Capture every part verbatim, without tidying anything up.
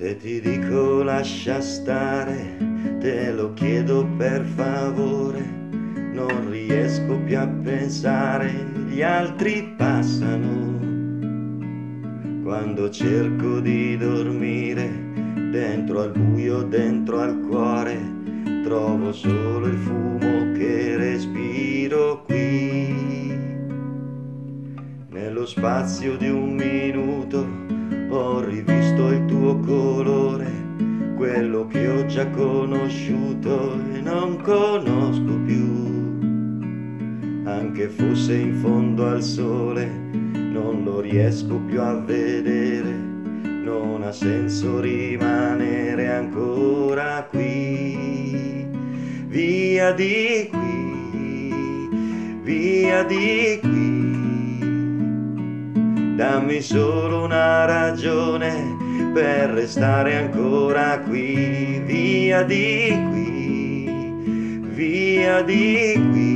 Se ti dico lascia stare, te lo chiedo per favore, non riesco più a pensare, gli altri passano. Quando cerco di dormire, dentro al buio, dentro al cuore, trovo solo il fumo che respiro qui. Nello spazio di un minuto ho rivisto il tuo colore, quello che ho già conosciuto e non conosco più. Anche fosse in fondo al sole, non lo riesco più a vedere, non ha senso rimanere ancora qui. Via di qui, via di qui. Dammi solo una ragione per restare ancora qui, via di qui, via di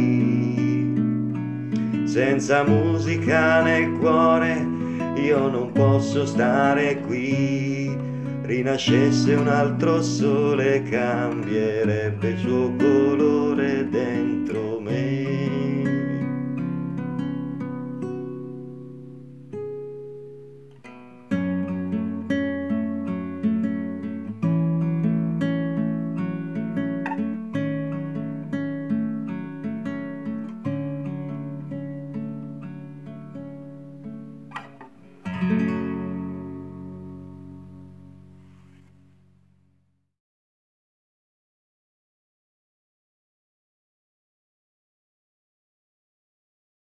qui. Senza musica nel cuore io non posso stare qui. Rinascesse un altro sole, cambierebbe il suo colore.